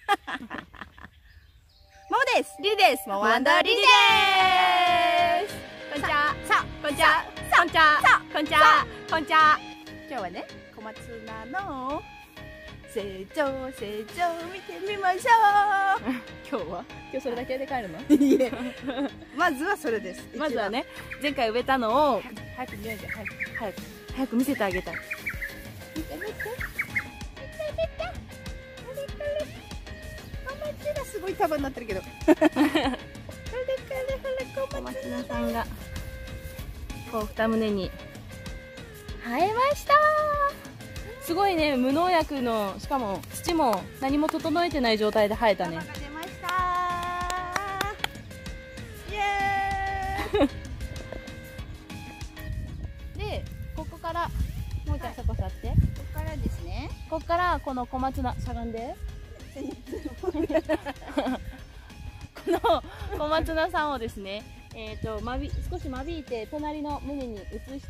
ももです。 リリです。 もワンダーリリです。 こんにちは。 さあ、 こんにちは。こんにちは。こんにちは。こんにちは。 今日はね、小松菜の成長見てみましょ今日それだけで帰るの？ う。いえ、まずはそれです。 まずはね、前回植えたのを早く見ようぜ。早く見せてあげたい。 見て。小松菜すごい束になってるけど。 小松菜さんがこう2棟に生えました。すごいね、無農薬の、しかも土も何も整えてない状態で生えたね。 束が出ましたー。イエーイ。 で、ここからもう一回そこ座って、 ここからですね。 ここからこの小松菜しゃがんでこの小松菜さんをですね、少し間引いて隣の棟に移して、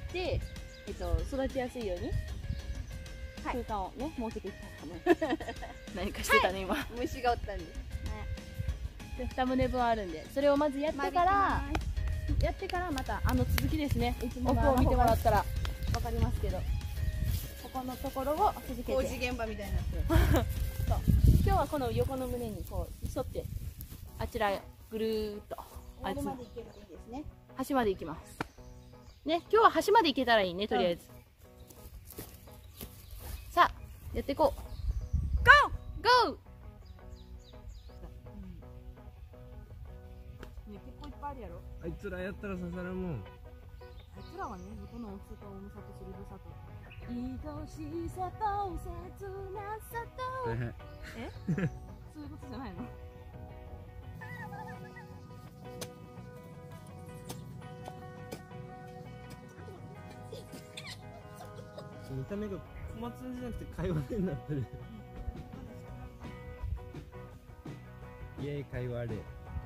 育ちやすいように空間をね、設けていきたいと思います。何かしてたね、今。 虫がおったんで。 で、2棟分あるんで、それをまずやってからまた続きですね。奥を見てもらったらわかりますけど、ここのところを続けて。 工事現場みたいになってる。 そう、今日はこの横の胸にこう沿ってあちらへぐるーっと終わりまで行けばいいですね。 端まで行きますね。今日は端まで行けたらいいね、とりあえず。さあ、やっていこう。ゴー。ね、結構いっぱいあるやろ。 あいつらやったら刺さるもん。 あいつらはね、この大きさと重さと鋭さと愛しさと切なさとえそういうことじゃないの？ 見た目が小松菜じゃなくて会話になってる。イエーイ、会話で。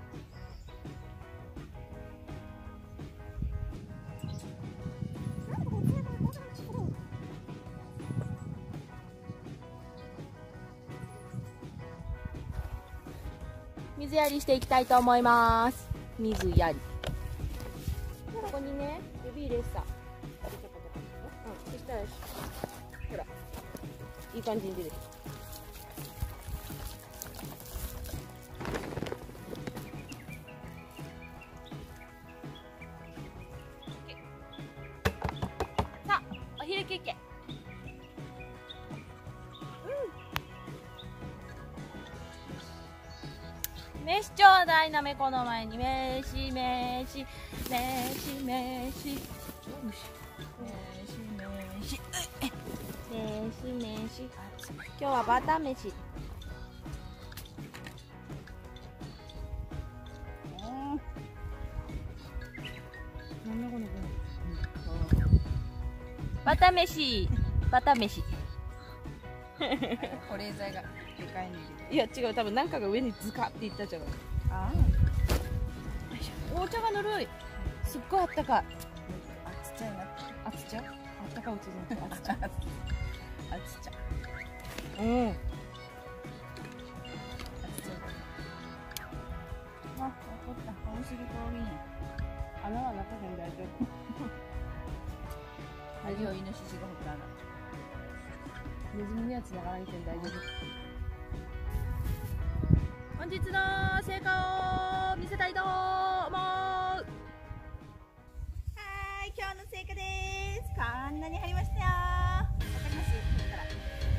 水やりしていきたいと思います。水やり。ここにね、指入れてさ。そしたら、ほら、いい感じに出る。さあ、お昼休憩。飯ちょうだいなめこの前に飯今日はバタ飯。バタ飯保冷剤がでかいんだけいや違う、多分なんかが上にズカっていったじゃん。 ど。あお茶がぬるい。すっごいあったかい。 あ、ちっちゃいな。 あつちゃあったかいお茶じゃなくてあつちゃあ、ちっちゃい。 うん。 あ、ちっちゃい。あ、怒った。おむすびころりん。 穴は中で大丈夫。 味をイノシシがほった穴。 ネズミには繋がらんけん大丈夫。本日の成果を見せたいと思う。 はーい、今日の成果です。こんなに入りましたよ。わかります？ここから。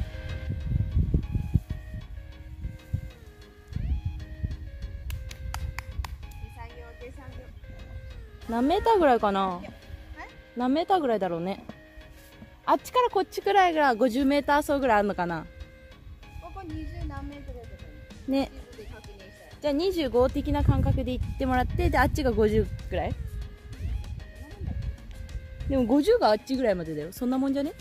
手作業。 何メーターぐらいかな。何メーターぐらいだろうね。あっちからこっちくらいが50メーター走ぐらいあるのかな。 ここ20何メートルだったかな。 ね。 地図で確認したら。 じゃあ25的な感覚で行ってもらって、であっちが50ぐらい。でも50があっちぐらいまでだよ。そんなもんじゃね。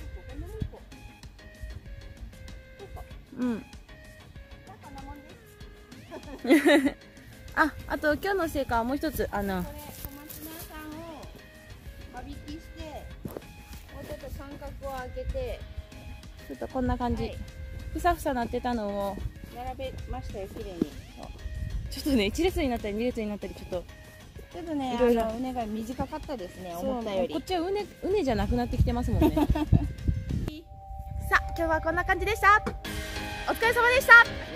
うん。あと今日の成果はもう一つ、 これ小松菜さんを間引きしてもうちょっと間隔を空けて、 ちょっとこんな感じ、 はい、 ふさふさなってたのを並べましたよ、綺麗に。 ちょっとね、1列になったり2列になったり、ちょっとちょっとね、 いろいろうねが短かったですね、 そう思ったよりこっ。ちはうねじゃなくなってきてますもんね。 さあ、今日はこんな感じでした。お疲れ様でした。